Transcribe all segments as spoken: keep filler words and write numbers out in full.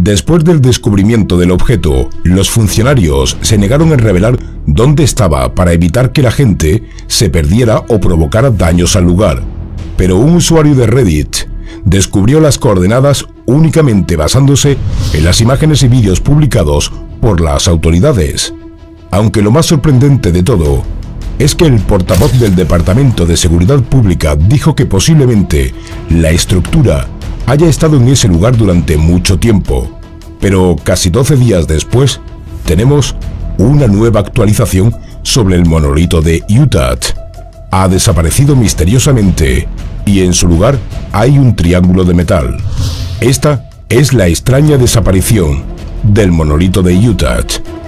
Después del descubrimiento del objeto, los funcionarios se negaron a revelar dónde estaba para evitar que la gente se perdiera o provocara daños al lugar. Pero un usuario de Reddit descubrió las coordenadas únicamente basándose en las imágenes y vídeos publicados por las autoridades. Aunque lo más sorprendente de todo es que el portavoz del Departamento de Seguridad Pública dijo que posiblemente la estructura haya estado en ese lugar durante mucho tiempo. Pero casi doce días después, tenemos una nueva actualización sobre el monolito de Utah. Ha desaparecido misteriosamente y en su lugar hay un triángulo de metal. Esta es la extraña desaparición del monolito de Utah.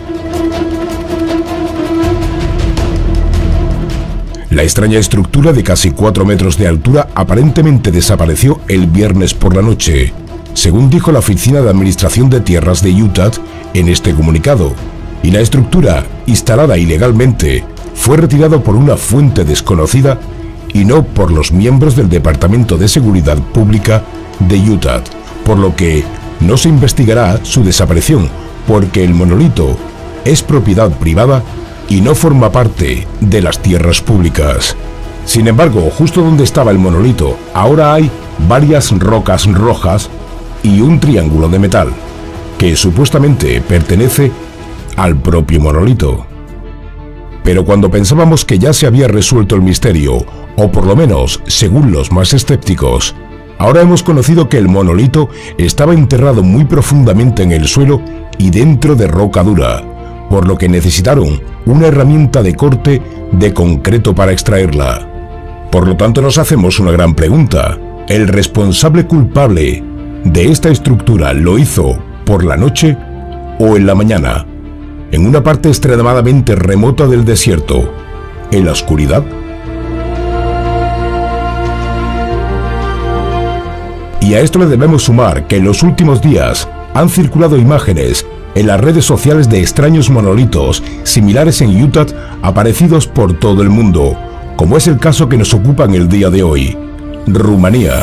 La extraña estructura de casi cuatro metros de altura aparentemente desapareció el viernes por la noche, según dijo la Oficina de Administración de Tierras de Utah en este comunicado, y la estructura, instalada ilegalmente, fue retirada por una fuente desconocida y no por los miembros del Departamento de Seguridad Pública de Utah, por lo que no se investigará su desaparición, porque el monolito es propiedad privada y no forma parte de las tierras públicas. Sin embargo, justo donde estaba el monolito, ahora hay varias rocas rojas y un triángulo de metal, que supuestamente pertenece al propio monolito. Pero cuando pensábamos que ya se había resuelto el misterio, o por lo menos según los más escépticos, ahora hemos conocido que el monolito estaba enterrado muy profundamente en el suelo y dentro de roca dura, por lo que necesitaron una herramienta de corte de concreto para extraerla. Por lo tanto, nos hacemos una gran pregunta. ¿El responsable culpable de esta estructura lo hizo por la noche o en la mañana, en una parte extremadamente remota del desierto, en la oscuridad? Y a esto le debemos sumar que en los últimos días han circulado imágenes en las redes sociales de extraños monolitos similares en Utah aparecidos por todo el mundo, como es el caso que nos ocupa en el día de hoy, Rumanía.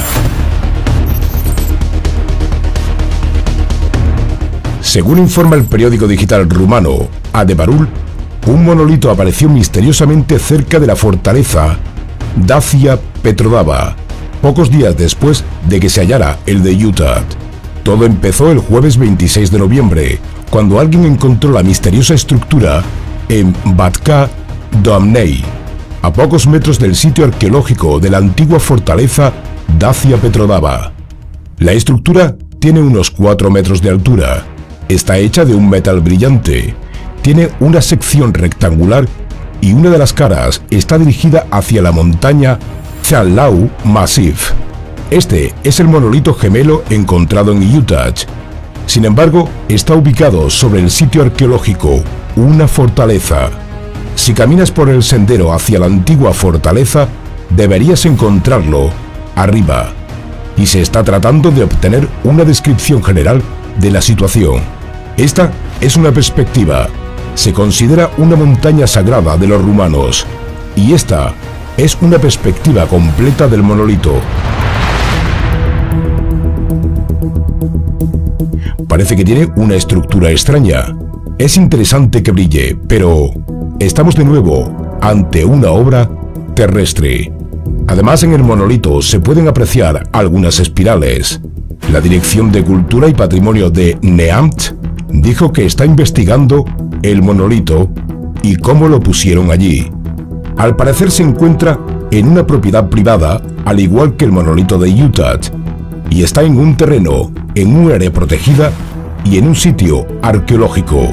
Según informa el periódico digital rumano Adevărul, un monolito apareció misteriosamente cerca de la fortaleza Dacia Petrodava, pocos días después de que se hallara el de Utah. Todo empezó el jueves veintiséis de noviembre, cuando alguien encontró la misteriosa estructura en Bačka Doamnei, a pocos metros del sitio arqueológico de la antigua fortaleza Dacia Petrodava. La estructura tiene unos cuatro metros de altura, está hecha de un metal brillante, tiene una sección rectangular y una de las caras está dirigida hacia la montaña Zalău Massiv. Este es el monolito gemelo encontrado en Utah. Sin embargo, está ubicado sobre el sitio arqueológico, una fortaleza. Si caminas por el sendero hacia la antigua fortaleza, deberías encontrarlo arriba. Y se está tratando de obtener una descripción general de la situación. Esta es una perspectiva. Se considera una montaña sagrada de los rumanos. Y esta es una perspectiva completa del monolito. Parece que tiene una estructura extraña. Es interesante que brille, pero estamos de nuevo ante una obra terrestre. Además, en el monolito se pueden apreciar algunas espirales. La Dirección de Cultura y Patrimonio de Neamt dijo que está investigando el monolito y cómo lo pusieron allí. Al parecer se encuentra en una propiedad privada, al igual que el monolito de Utah, y está en un terreno, en un área protegida y en un sitio arqueológico.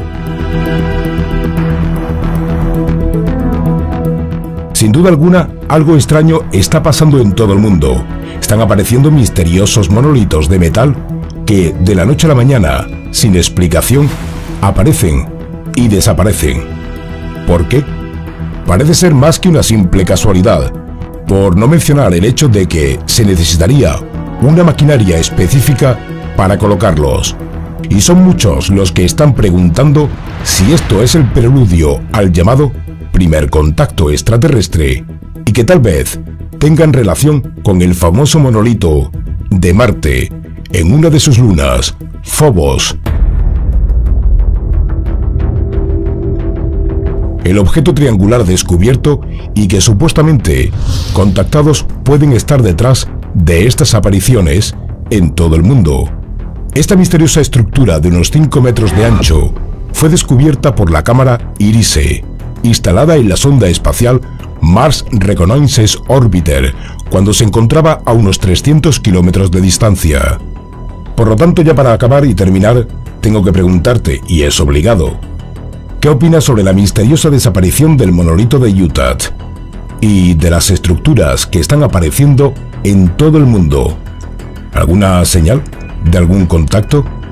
Sin duda alguna, algo extraño está pasando en todo el mundo. Están apareciendo misteriosos monolitos de metal que, de la noche a la mañana, sin explicación, aparecen y desaparecen. ¿Por qué? Parece ser más que una simple casualidad, por no mencionar el hecho de que se necesitaría una maquinaria específica para colocarlos. Y son muchos los que están preguntando si esto es el preludio al llamado primer contacto extraterrestre y que tal vez tengan relación con el famoso monolito de Marte, en una de sus lunas, Phobos. El objeto triangular descubierto y que supuestamente contactados pueden estar detrás de estas apariciones en todo el mundo. Esta misteriosa estructura de unos cinco metros de ancho fue descubierta por la cámara IRISE, instalada en la sonda espacial Mars Reconnaissance Orbiter, cuando se encontraba a unos trescientos kilómetros de distancia. Por lo tanto, ya para acabar y terminar, tengo que preguntarte, y es obligado, ¿qué opinas sobre la misteriosa desaparición del monolito de Utah y de las estructuras que están apareciendo en todo el mundo? ¿Alguna señal de algún contacto?